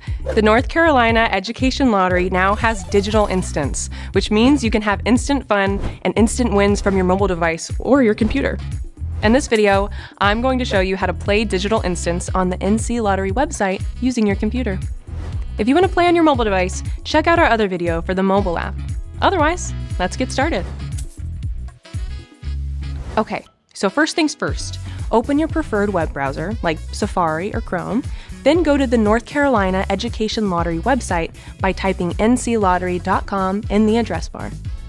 The North Carolina Education Lottery now has digital instants, which means you can have instant fun and instant wins from your mobile device or your computer. In this video, I'm going to show you how to play digital instants on the NC Lottery website using your computer. If you want to play on your mobile device, check out our other video for the mobile app. Otherwise, let's get started. Okay, so first things first, open your preferred web browser like Safari or Chrome, then go to the North Carolina Education Lottery website by typing nclottery.com in the address bar.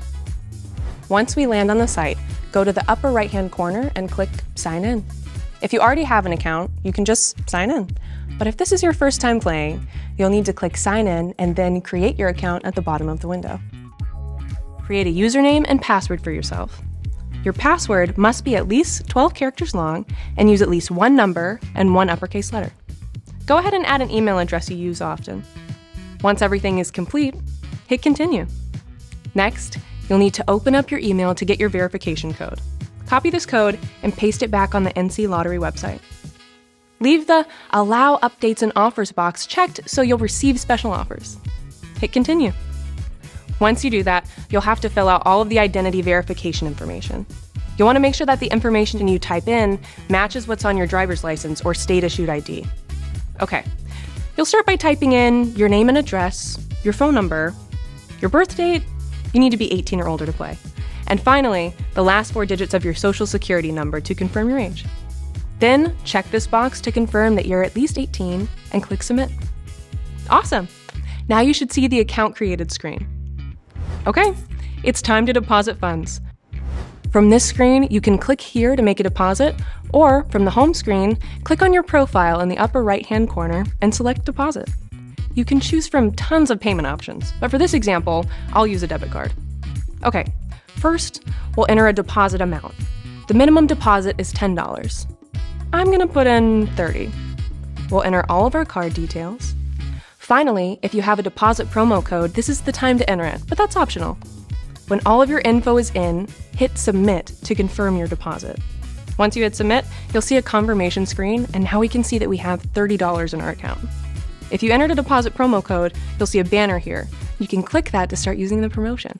Once we land on the site, go to the upper right-hand corner and click Sign In. If you already have an account, you can just sign in. But if this is your first time playing, you'll need to click Sign In and then create your account at the bottom of the window. Create a username and password for yourself. Your password must be at least 12 characters long and use at least one number and one uppercase letter. Go ahead and add an email address you use often. Once everything is complete, hit Continue. Next, you'll need to open up your email to get your verification code. Copy this code and paste it back on the NC Lottery website. Leave the Allow Updates and Offers box checked so you'll receive special offers. Hit Continue. Once you do that, you'll have to fill out all of the identity verification information. You'll want to make sure that the information you type in matches what's on your driver's license or state-issued ID. Okay, you'll start by typing in your name and address, your phone number, your birth date, you need to be 18 or older to play, and finally, the last 4 digits of your social security number to confirm your age. Then, check this box to confirm that you're at least 18 and click Submit. Awesome! Now you should see the account created screen. Okay, it's time to deposit funds. From this screen, you can click here to make a deposit, or from the home screen, click on your profile in the upper right-hand corner and select Deposit. You can choose from tons of payment options, but for this example, I'll use a debit card. Okay, first, we'll enter a deposit amount. The minimum deposit is $10. I'm gonna put in $30. We'll enter all of our card details. Finally, if you have a deposit promo code, this is the time to enter it, but that's optional. When all of your info is in, hit Submit to confirm your deposit. Once you hit Submit, you'll see a confirmation screen, and now we can see that we have $30 in our account. If you entered a deposit promo code, you'll see a banner here. You can click that to start using the promotion.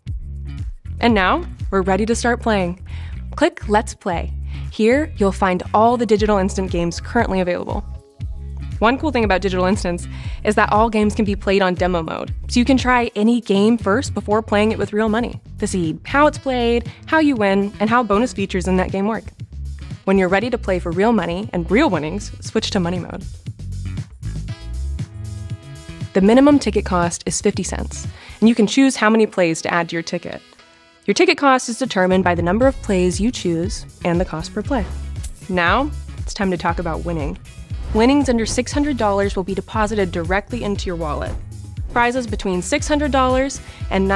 And now, we're ready to start playing. Click Let's Play. Here, you'll find all the digital instant games currently available. One cool thing about digital instants is that all games can be played on demo mode, so you can try any game first before playing it with real money to see how it's played, how you win, and how bonus features in that game work. When you're ready to play for real money and real winnings, switch to money mode. The minimum ticket cost is 50 cents, and you can choose how many plays to add to your ticket. Your ticket cost is determined by the number of plays you choose and the cost per play. Now, it's time to talk about winning. Winnings under $600 will be deposited directly into your wallet. Prizes between $600 and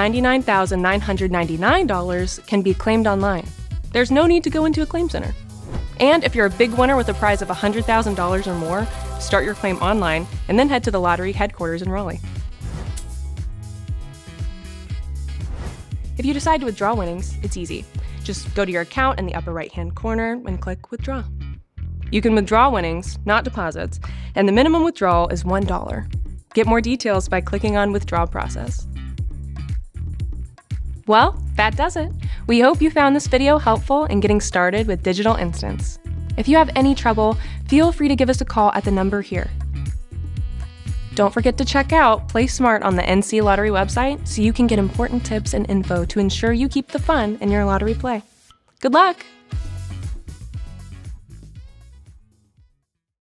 $99,999 can be claimed online. There's no need to go into a claim center. And if you're a big winner with a prize of $100,000 or more, start your claim online and then head to the lottery headquarters in Raleigh. If you decide to withdraw winnings, it's easy. Just go to your account in the upper right-hand corner and click Withdraw. You can withdraw winnings, not deposits, and the minimum withdrawal is $1. Get more details by clicking on Withdraw Process. Well, that does it. We hope you found this video helpful in getting started with digital instants. If you have any trouble, feel free to give us a call at the number here. Don't forget to check out Play Smart on the NC Lottery website so you can get important tips and info to ensure you keep the fun in your lottery play. Good luck!